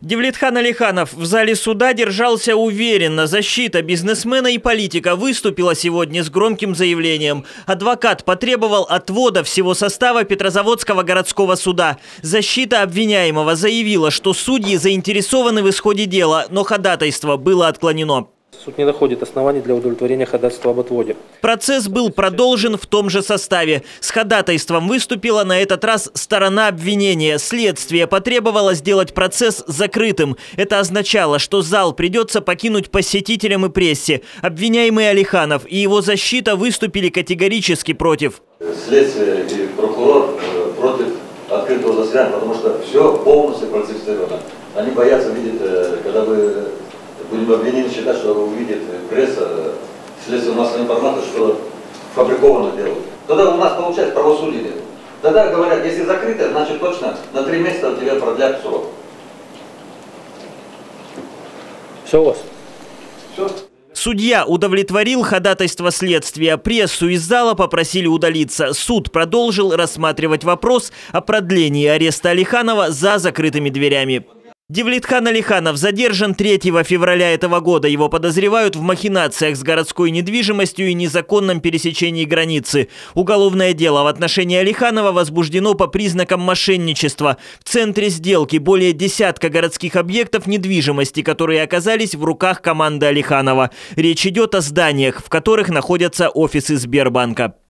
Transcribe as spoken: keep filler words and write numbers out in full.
Девлетхан Алиханов в зале суда держался уверенно. Защита бизнесмена и политика выступила сегодня с громким заявлением. Адвокат потребовал отвода всего состава Петрозаводского городского суда. Защита обвиняемого заявила, что судьи заинтересованы в исходе дела, но ходатайство было отклонено. Суд не находит оснований для удовлетворения ходатайства об отводе. Процесс был продолжен в том же составе. С ходатайством выступила на этот раз сторона обвинения. Следствие потребовало сделать процесс закрытым. Это означало, что зал придется покинуть посетителям и прессе. Обвиняемый Алиханов и его защита выступили категорически против. Следствие и прокурор против открытого заседания, потому что все полностью противостоянно. Они боятся видеть, когда вы... Будем обвинены считать, что увидит пресса, следствие массовой информации, что фабрикованно делают. Тогда у нас получается правосудие. Тогда говорят, если закрыто, значит точно на три месяца тебе продлят срок. Все у вас? Все. Судья удовлетворил ходатайство следствия. Прессу из зала попросили удалиться. Суд продолжил рассматривать вопрос о продлении ареста Алиханова за закрытыми дверями. Девлетхан Алиханов задержан третьего февраля этого года. Его подозревают в махинациях с городской недвижимостью и незаконном пересечении границы. Уголовное дело в отношении Алиханова возбуждено по признакам мошенничества. В центре сделки более десятка городских объектов недвижимости, которые оказались в руках команды Алиханова. Речь идет о зданиях, в которых находятся офисы Сбербанка.